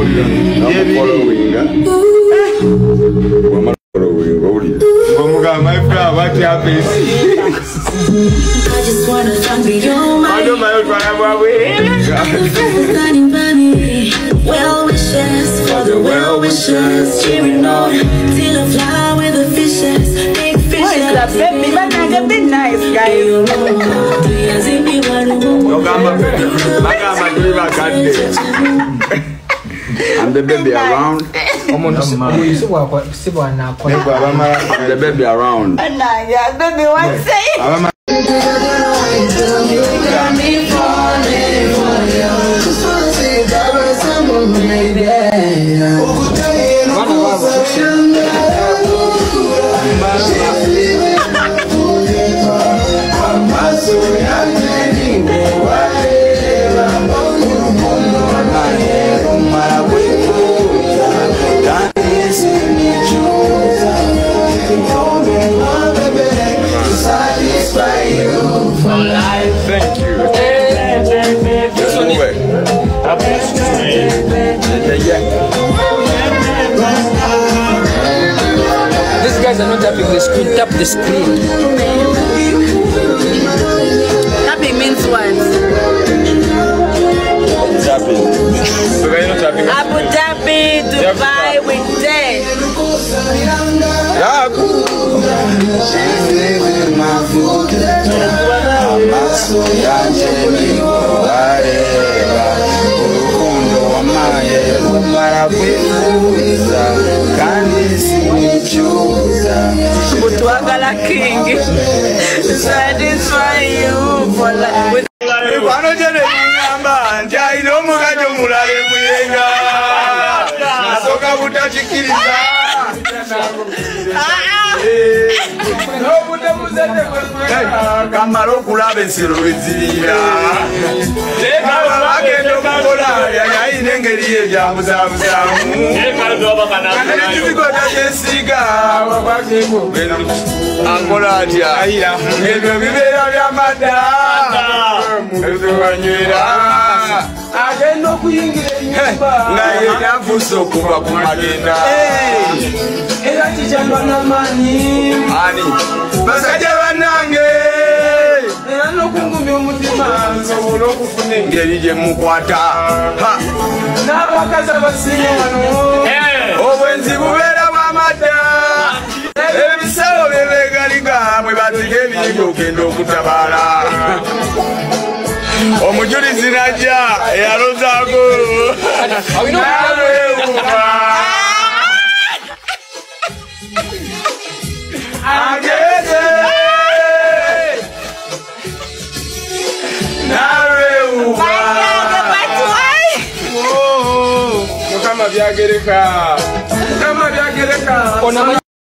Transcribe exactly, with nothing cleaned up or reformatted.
following. Following. My friend, what happens? I just wanna talk to you, my well wishes for the well wishers, cheering on till I fly with the fishes, big fishes. Baby, man, I can be nice, guys. I'm the baby around. I'm the baby around. Yeah, baby, what say? Thank you. These guys are not tapping the screen. Tap the screen. Tapping means what? Tapping. Abu Dhabi, Dubai, with day. Butuagala King, satisfy you for life. Kamaro kulaba ensero bezirira agenda okukola yayina engeri ye byabuzabuzamu ekizigoda kyesiiga akola atya ebyo bibeera byamadda ebiwanywera agenda okuyingira enyumba naye nafuuse okuva ku magenda era kikyamba n'amaanyi ani basajja bannange era n'okungumya omutima nsobola okufuna engeri gye mukwata n'abakazi abasinga wano obwenzi bubeera bw'amadda ebisalo byebeegaliga mwe batiga ebiyinja okenda okutabaala omujulizi najja eyalozaako naweewuba ageze naweewuba mukama byagereka mukama byagereka